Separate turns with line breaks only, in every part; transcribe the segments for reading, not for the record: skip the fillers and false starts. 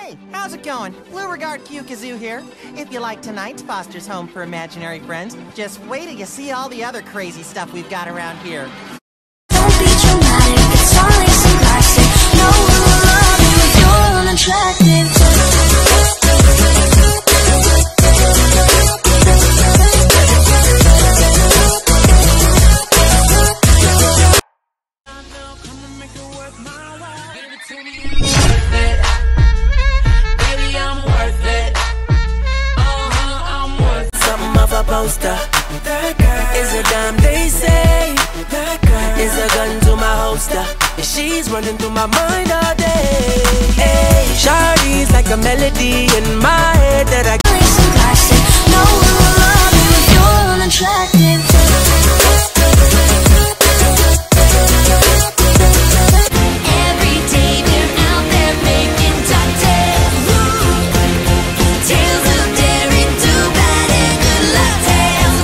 Hey, how's it going? Beauregard Q Kazoo here. If you like tonight's Foster's Home for Imaginary Friends, just wait till you see all the other crazy stuff we've got around here.
Don't be dramatic, it's only some plastic. No one will love you if you're unattractive.
Poster. That girl is a dime, they say. That girl is a gun to my holster, and she's running through my mind all day. Hey, Shawty's like a melody in my head that I
Only some plastic. No one will love you if you're unattractive. Every day they're out there making top tales. Tales of daring, do bad and good luck tales.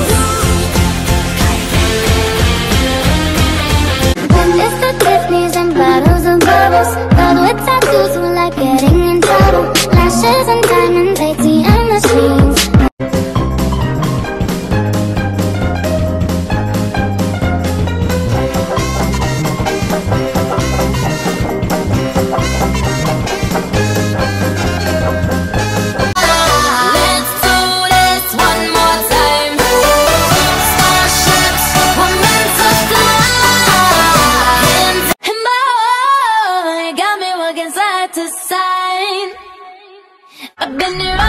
It's the Tiffany's and bottles of bubbles. Girls with tattoos who like getting in trouble. Lashes and diamonds, ATM machines.
Let's do this one more time. Starships were meant to fly. And boy, got me walking side to side. I've been here